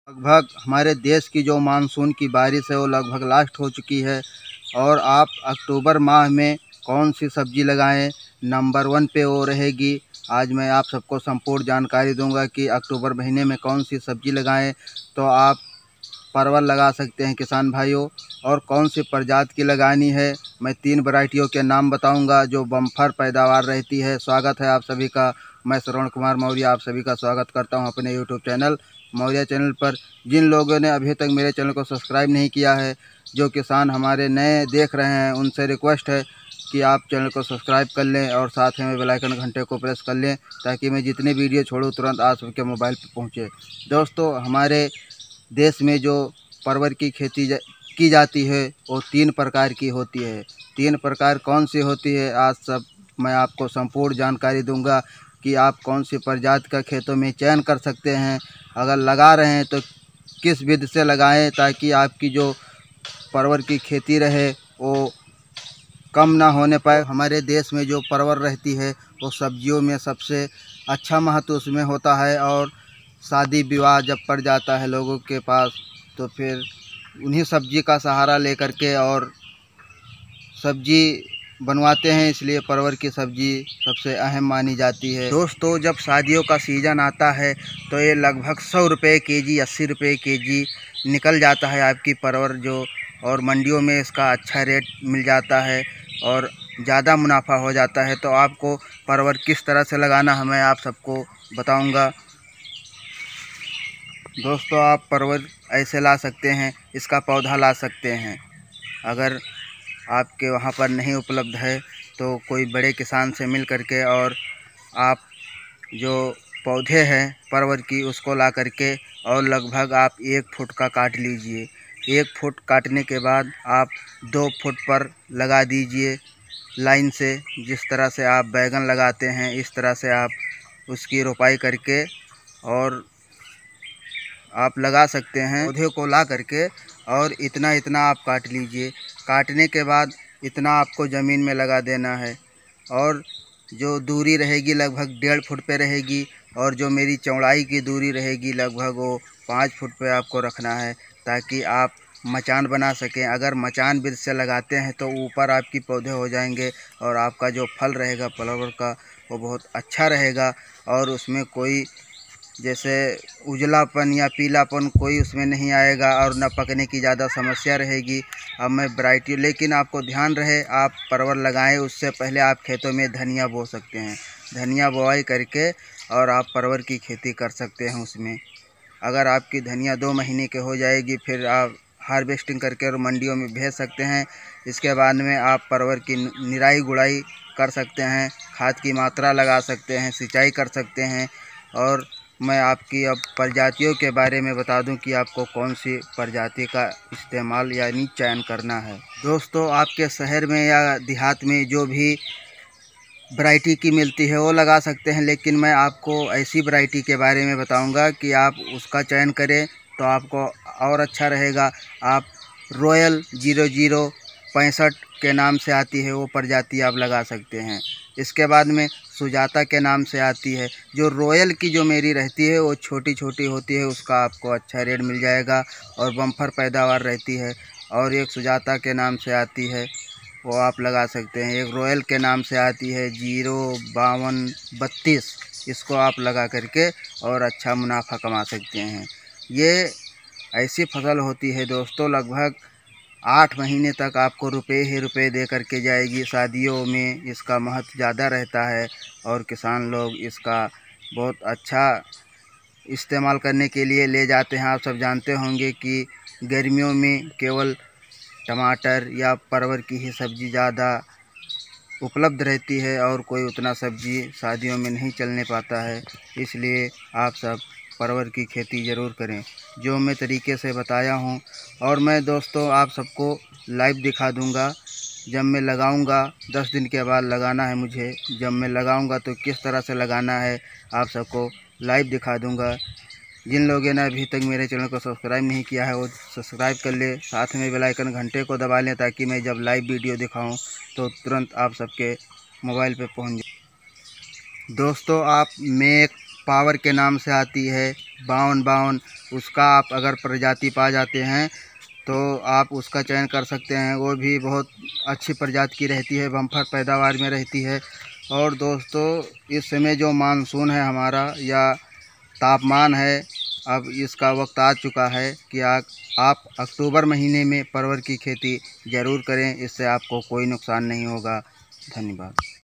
लगभग हमारे देश की जो मानसून की बारिश है वो लगभग लास्ट हो चुकी है और आप अक्टूबर माह में कौन सी सब्ज़ी लगाएं, नंबर 1 पे वो रहेगी। आज मैं आप सबको संपूर्ण जानकारी दूंगा कि अक्टूबर महीने में कौन सी सब्ज़ी लगाएं। तो आप परवल लगा सकते हैं किसान भाइयों, और कौन सी प्रजाति की लगानी है मैं 3 वैरायटियों के नाम बताऊंगा जो बम्पर पैदावार रहती है। स्वागत है आप सभी का। मैं श्रवण कुमार मौर्य आप सभी का स्वागत करता हूं अपने यूट्यूब चैनल मौर्य चैनल पर। जिन लोगों ने अभी तक मेरे चैनल को सब्सक्राइब नहीं किया है, जो किसान हमारे नए देख रहे हैं, उनसे रिक्वेस्ट है कि आप चैनल को सब्सक्राइब कर लें और साथ में बेल आइकन घंटे को प्रेस कर लें ताकि मैं जितने वीडियो छोड़ूं तुरंत आप सबके मोबाइल पर पहुँचे। दोस्तों, हमारे देश में जो परवल की खेती की जाती है वो 3 प्रकार की होती है। 3 प्रकार कौन सी होती है आज सब मैं आपको संपूर्ण जानकारी दूंगा कि आप कौन सी प्रजाति का खेतों में चयन कर सकते हैं। अगर लगा रहे हैं तो किस विधि से लगाएं ताकि आपकी जो परवल की खेती रहे वो कम ना होने पाए। हमारे देश में जो परवल रहती है वो सब्जियों में सबसे अच्छा महत्व उसमें होता है, और शादी विवाह जब पड़ जाता है लोगों के पास तो फिर उन्हीं सब्जी का सहारा लेकर के और सब्जी बनवाते हैं, इसलिए परवल की सब्ज़ी सबसे अहम मानी जाती है। दोस्तों, जब शादियों का सीज़न आता है तो ये लगभग 100 रुपये केजी 80 रुपये केजी निकल जाता है आपकी परवल जो, और मंडियों में इसका अच्छा रेट मिल जाता है और ज़्यादा मुनाफा हो जाता है। तो आपको परवल किस तरह से लगाना है मैं आप सबको बताऊंगा। दोस्तों, आप परवल ऐसे ला सकते हैं, इसका पौधा ला सकते हैं। अगर आपके वहाँ पर नहीं उपलब्ध है तो कोई बड़े किसान से मिल करके और आप जो पौधे हैं परवल की उसको ला करके और लगभग आप 1 फुट का काट लीजिए। 1 फुट काटने के बाद आप 2 फुट पर लगा दीजिए लाइन से। जिस तरह से आप बैगन लगाते हैं इस तरह से आप उसकी रोपाई करके और आप लगा सकते हैं। पौधे को ला करके और इतना इतना आप काट लीजिए। काटने के बाद इतना आपको ज़मीन में लगा देना है और जो दूरी रहेगी लगभग 1.5 फुट पे रहेगी, और जो मेरी चौड़ाई की दूरी रहेगी लगभग वो 5 फुट पे आपको रखना है ताकि आप मचान बना सकें। अगर मचान विधि से लगाते हैं तो ऊपर आपकी पौधे हो जाएंगे और आपका जो फल रहेगा परवल का वो बहुत अच्छा रहेगा और उसमें कोई जैसे उजलापन या पीलापन कोई उसमें नहीं आएगा और न पकने की ज़्यादा समस्या रहेगी। अब मैं वैरायटी, लेकिन आपको ध्यान रहे आप परवल लगाएं उससे पहले आप खेतों में धनिया बो सकते हैं। धनिया बोआई करके और आप परवल की खेती कर सकते हैं उसमें। अगर आपकी धनिया 2 महीने के हो जाएगी फिर आप हार्वेस्टिंग करके और मंडियों में भेज सकते हैं। इसके बाद में आप परवल की निराई गुड़ाई कर सकते हैं, खाद की मात्रा लगा सकते हैं, सिंचाई कर सकते हैं। और मैं आपकी अब प्रजातियों के बारे में बता दूं कि आपको कौन सी प्रजाति का इस्तेमाल यानी चयन करना है। दोस्तों, आपके शहर में या देहात में जो भी वैरायटी की मिलती है वो लगा सकते हैं, लेकिन मैं आपको ऐसी वैरायटी के बारे में बताऊंगा कि आप उसका चयन करें तो आपको और अच्छा रहेगा। आप रॉयल 0065 के नाम से आती है वो प्रजाति आप लगा सकते हैं। इसके बाद में सुजाता के नाम से आती है। जो रॉयल की जो मेरी रहती है वो छोटी छोटी होती है, उसका आपको अच्छा रेट मिल जाएगा और बम्पर पैदावार रहती है। और एक सुजाता के नाम से आती है वो आप लगा सकते हैं। एक रॉयल के नाम से आती है 05232, इसको आप लगा करके और अच्छा मुनाफा कमा सकते हैं। ये ऐसी फसल होती है दोस्तों, लगभग 8 महीने तक आपको रुपए ही रुपए दे करके जाएगी। शादियों में इसका महत्व ज़्यादा रहता है और किसान लोग इसका बहुत अच्छा इस्तेमाल करने के लिए ले जाते हैं। आप सब जानते होंगे कि गर्मियों में केवल टमाटर या परवल की ही सब्ज़ी ज़्यादा उपलब्ध रहती है और कोई उतना सब्ज़ी शादियों में नहीं चलने पाता है। इसलिए आप सब परवल की खेती ज़रूर करें जो मैं तरीके से बताया हूँ। और मैं दोस्तों आप सबको लाइव दिखा दूँगा जब मैं लगाऊँगा। 10 दिन के बाद लगाना है मुझे। जब मैं लगाऊँगा तो किस तरह से लगाना है आप सबको लाइव दिखा दूँगा। जिन लोगों ने अभी तक मेरे चैनल को सब्सक्राइब नहीं किया है वो सब्सक्राइब कर ले, साथ में बेल आइकन घंटे को दबा लें ताकि मैं जब लाइव वीडियो दिखाऊं तो तुरंत आप सबके मोबाइल पे पहुंच जाए। दोस्तों, आप मैं एक पावर के नाम से आती है 5252, उसका आप अगर प्रजाति पा जाते हैं तो आप उसका चयन कर सकते हैं। वो भी बहुत अच्छी प्रजाति की रहती है, बम्पर पैदावार में रहती है। और दोस्तों, इस समय जो मानसून है हमारा या तापमान है, अब इसका वक्त आ चुका है कि आप अक्टूबर महीने में परवल की खेती ज़रूर करें। इससे आपको कोई नुकसान नहीं होगा। धन्यवाद।